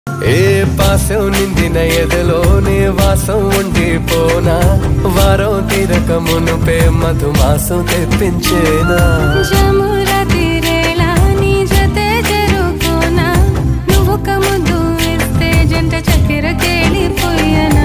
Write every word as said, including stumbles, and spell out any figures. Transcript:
ఏ పాసం నిందిన ఎదలోనే వాసం ఉండిపోనా వారం తీరక మునుపే మధుమాసం తెప్పించేనా